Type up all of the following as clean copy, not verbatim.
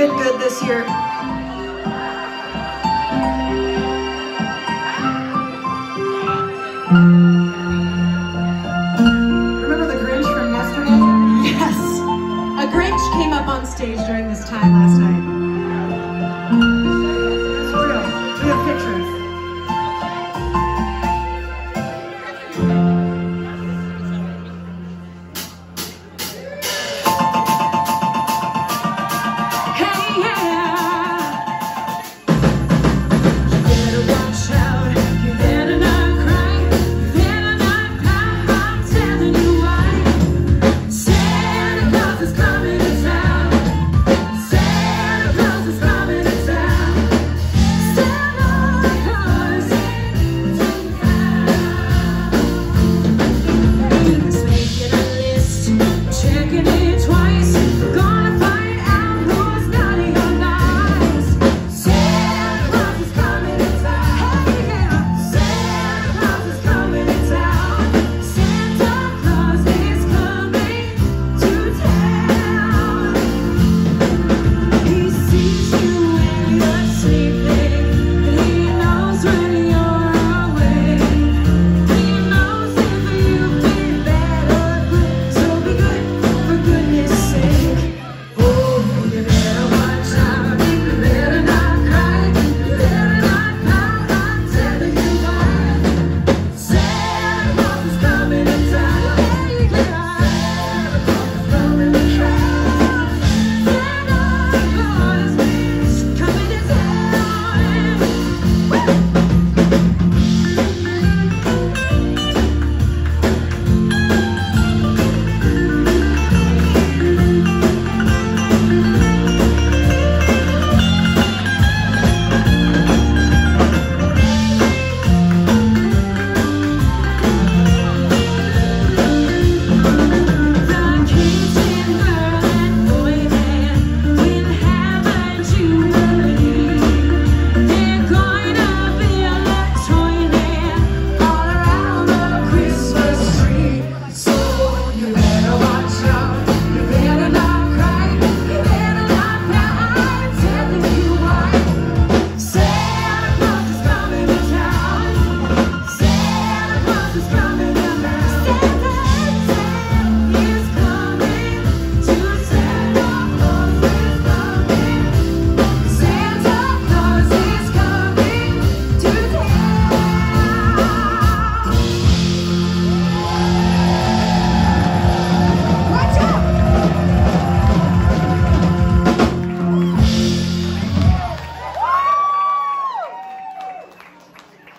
been good this year. Remember the Grinch from yesterday? Yes. A Grinch came up on stage during this time last night. It's real. We have pictures.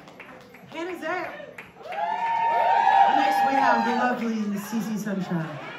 Zale. Next we have the lovely CC Sunshine.